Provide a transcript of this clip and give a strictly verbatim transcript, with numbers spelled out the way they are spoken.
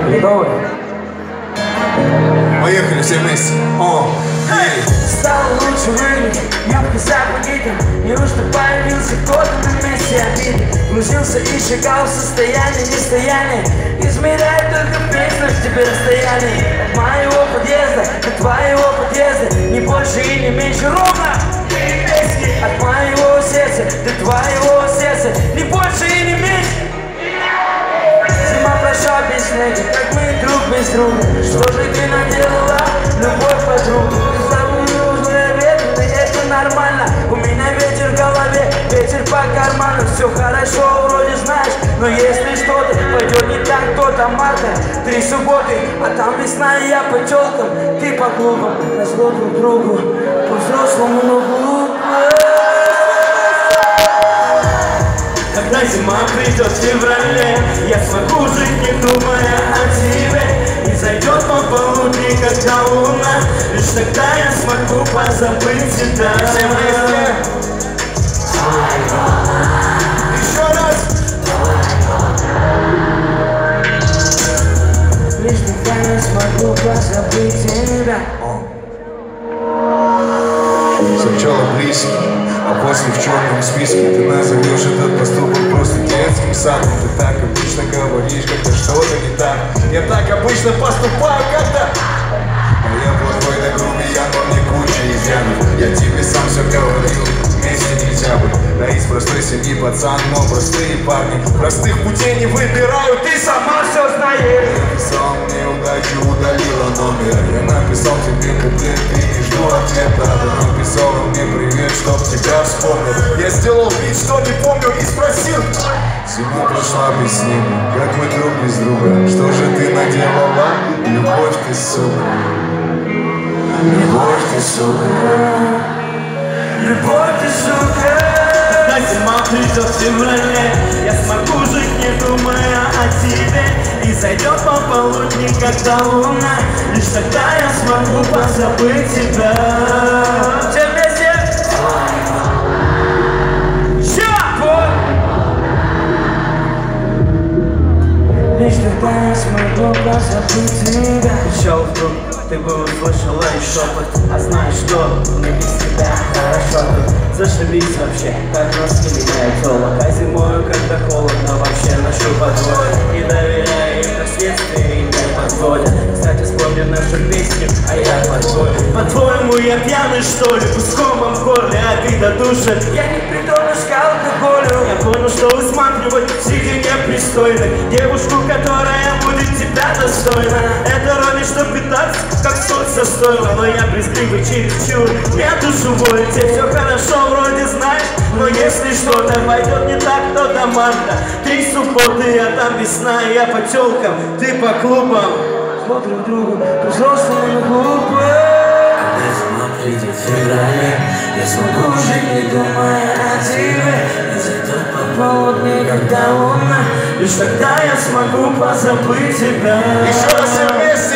Готовы? Поехали все вместе. О, эй. Стало лучше выглядеть, юбка запахитом. Неужто появился кто-то на месте обиды? Грузился и шагал в состоянии нестояния. Измеряет только в песнях тебе расстояние. От моего подъезда до твоего подъезда не больше и не меньше ровно. От моего сердца до твоего сердца не больше и не меньше. Зима прошла без снега, как мы друг без друга. Что же ты наделала, любовь подруга? Ты забыла ветры, это нормально. У меня ветер в голове, ветер по карману. Все хорошо, вроде знаешь, но если что-то пойдет не так, то там марта. Три субботы, а там весна, и я по телкам, ты по клубам. Назло друг другу, по-взрослому, но глупо. Когда зима придет в феврале, я смогу жить, не думая о тебе. И зайдет пополудни, когда луна, лишь тогда я смогу позабыть тебя. Все вместе. Еще раз. Лишь тогда я смогу позабыть тебя. Сначала близкий, а после в черном списке. Ты назовешь этот поступок просто детским садом. Ты так обычно говоришь, когда что-то не так. Я так обычно поступаю, когда... Но я плохой до грубиян, во мне куча изъянов. Я тебе сам все говорил, вместе нельзя быть. Да из простой семьи пацан, но простые парни простых путей не выбирают, ты сама все знаешь. Я написал мне удачу, удалила номер. Я написал тебе куплет, ты не жду ответа. Ты написала мне привет, чтоб тебя вспомнил. Я сделал вид, что не помню и спросил. Зима прошла без снега, как мы друг без друга. Что же ты наделала? Любовь ты, сука. Любовь ты, сука. Любовь ты, сука. Когда зима придет в феврале, я смогу жить, не думая о тебе. И зайдет пополудни, когда луна, лишь тогда я смогу позабыть тебя. Все вместе. Лишь тогда я смогу позабыть тебя. Пришел вдруг, ты бы услышала и шепот. А знаешь что, мне без тебя хорошо тут. Зашибись вообще, как носки меняют золото. А зимою, когда холодно, вообще ношу подвое. Не доверяю им последствия и не подводят. Кстати, вспомни нашу песню, а я подвою. По-твоему, я пьяный, что ли? Пуском в горле, обида душит. Я не придумаешь к алкоголю. Я понял, что высматривать среди непристойных девушку, которая будет тебя достойна. Это роли, что питаться, как солнце стоило. Но я брезгливый чересчур, я душу волю. Тебе все хорошо, вроде знаешь, но если что-то пойдет не так, то до марта. Три субботы, а там весна, и я по телкам, ты по клубам. Зло друг другу, по-взрослому, но глупо. Когда зима придет в феврале, я смогу жить, не думая о тебе. И зайдет пополудни, когда луна, лишь тогда я смогу позабыть тебя. Еще раз все вместе.